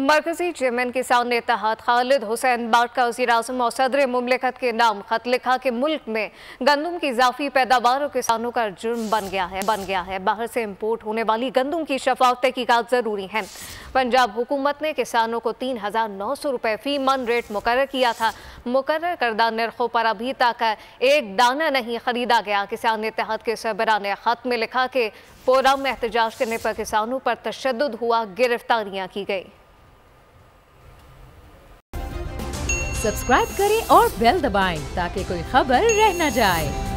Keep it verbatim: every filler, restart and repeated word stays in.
मरकजी चेयरमैन किसान इत्तेहाद खालिद हुसैन बाट का वज़ीर-ए-आज़म और सदर मुमलिकत के नाम खत लिखा कि मुल्क में गंदम की इजाफी पैदावार और किसानों का जुर्म बन गया है बन गया है बाहर से इम्पोर्ट होने वाली गंदम की शफाफ तहकीकात जरूरी है। पंजाब हुकूमत ने किसानों को तीन हजार नौ सौ रुपये फी मन रेट मुकर्रर किया था। मुकर्रर करदा निर्खों पर अभी तक एक दाना नहीं खरीदा गया। किसान इत्तेहाद के सरबराह ने खत में लिखा कि पोरा में एहतजाज करने पर किसानों पर तशद्दुद हुआ, गिरफ्तारियां की गई। सब्सक्राइब करें और बेल दबाएं ताकि कोई खबर रह न जाए।